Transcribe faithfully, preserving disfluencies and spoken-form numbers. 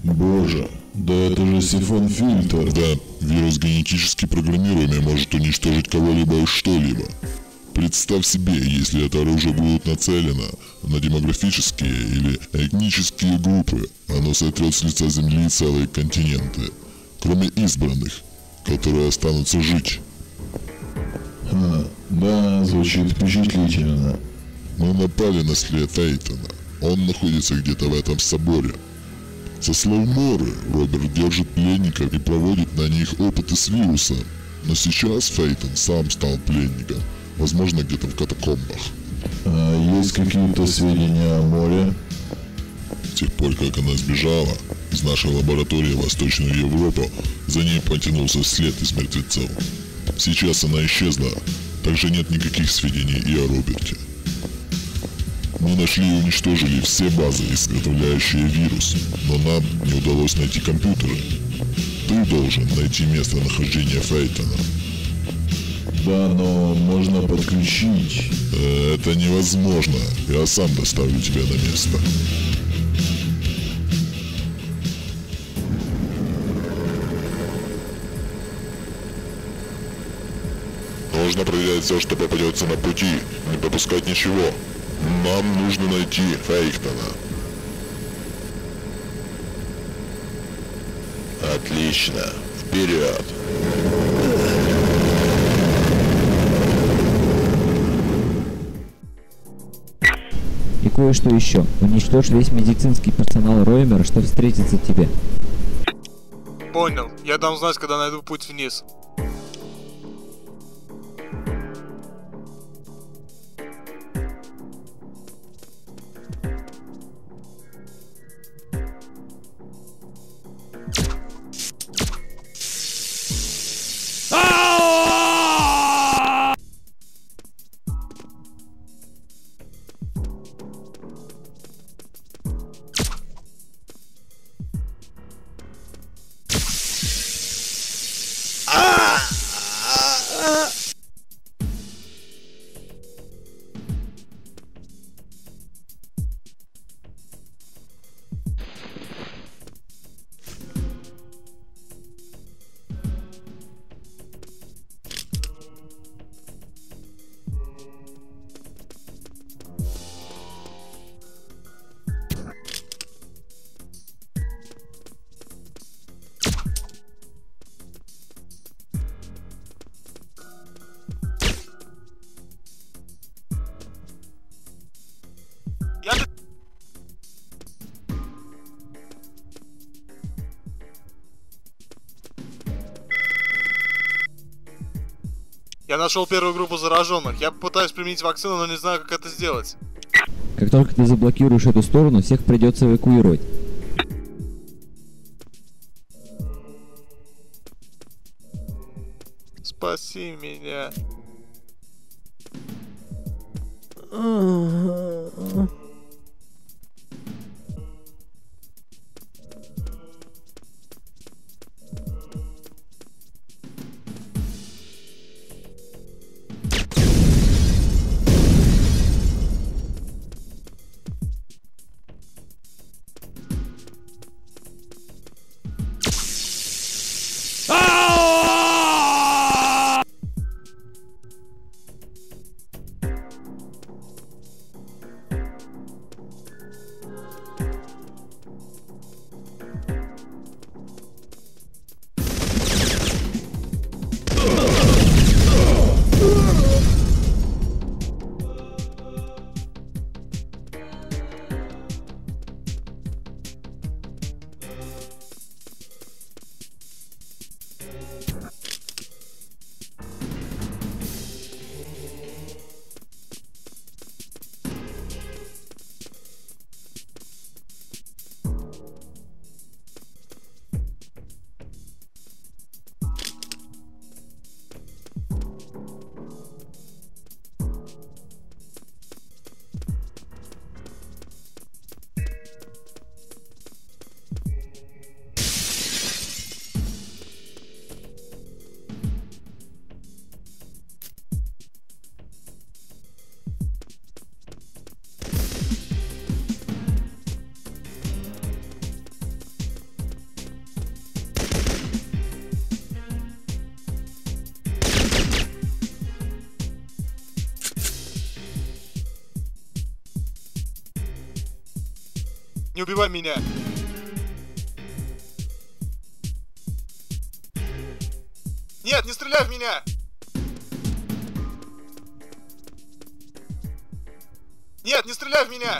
Боже, да это же сифон-фильтр. Да, вирус генетически программируемый может уничтожить кого-либо и что-либо. Представь себе, если это оружие будет нацелено на демографические или этнические группы, оно сотрет с лица Земли целые континенты, кроме избранных, которые останутся жить. Ха, да, звучит впечатлительно. Мы напали на след Фейтона. Он находится где-то в этом соборе. Со слов Моры, Роберт держит пленников и проводит на них опыты с вирусом. Но сейчас Фейтон сам стал пленником. Возможно, где-то в катакомбах. А есть какие-то сведения о Море? С тех пор, как она сбежала из нашей лаборатории в Восточную Европу, за ней потянулся след из мертвецов. Сейчас она исчезла, также нет никаких сведений и о Роберте. Мы нашли и уничтожили все базы, изготовляющие вирус, но нам не удалось найти компьютеры. Ты должен найти местонахождение Фейтона. Да, но можно подключить. Это невозможно. Я сам доставлю тебя на место. Нужно проверять все, что попадется на пути. Не пропускать ничего. Нам нужно найти Фейтона. Отлично. Вперед. И кое-что еще. Уничтожь весь медицинский персонал Роймера, что встретится тебе. Понял. Я дам знать, когда найду путь вниз. Я... Я нашел первую группу зараженных. Я пытаюсь применить вакцину, но не знаю, как это сделать. Как только ты заблокируешь эту сторону, всех придется эвакуировать. Спаси меня. не убивай меня! Нет, не стреляй в меня! Нет, не стреляй в меня!